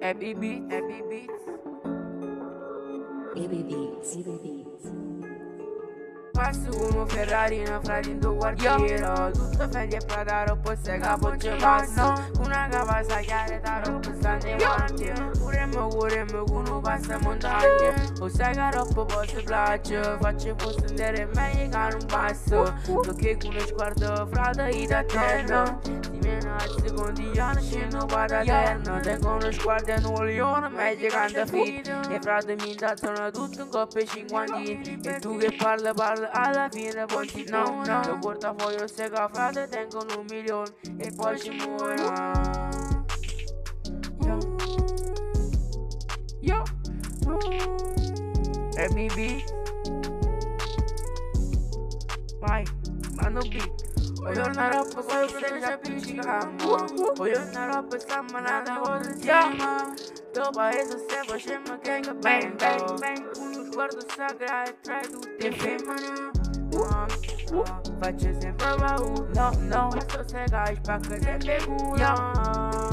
Happy Beats, Happy Beats. Baby Beats, Baby Beats. Passo come un Ferrari in frate in tuo quartiere. Tutto Fendi e Prada, roba se capo ci passo. Una capa sa chiara da roba stanno in avanti. Curemmo con un passa montagna. O sai che roba posso piace. Faccio posto andare meglio che non passo. Perché con uno sguardo frate io da terra. Ti viene al secondo anno scendo vado eterno. Tengo uno sguardo e un leone meglio canta fit. E frate mi indazzano tutto in coppia 50. E tu che parla alla fine poi ti no. Lo portafoglio se che frate tengo 1 milione. E poi ci muoio. Yo MB vai, mano beat. Voglio una roba poi se ci appiccichiamo. Voglio una roba stamanata cosa siamo. Tuo paese se facciamo che bang bang bang. Uno sguardo sacra e tra tutte femmine. Faccio sempre paura. No, questo se che spacca sempre culo.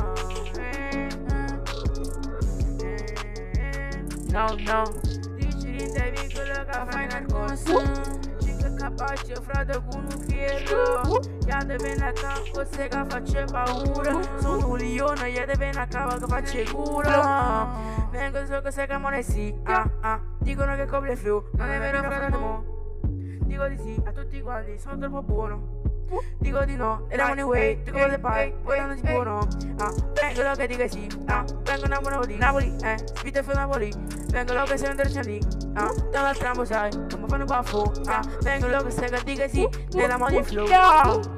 No, dici devi quello che fai nel corso. Cinque capace frate con un fierro. Ya te viene a campo se che faccio paura. Sono un leone, ya te viene a capo che faccio culo. Vengo so che se che muore sì. Dicono che copre flu, non è vero frate mo. Dico di sì a tutti quanti, sono troppo buono. Dico di no, e la money way, tu come le pai, poi non si buono. Vengo lo che dica sì, vengo Napoli, spita fu Napoli. Vengo lo che sei un terziani, da un trampo sai, come fanno baffo. Vengo lo che sei che dica sì, nella money flow.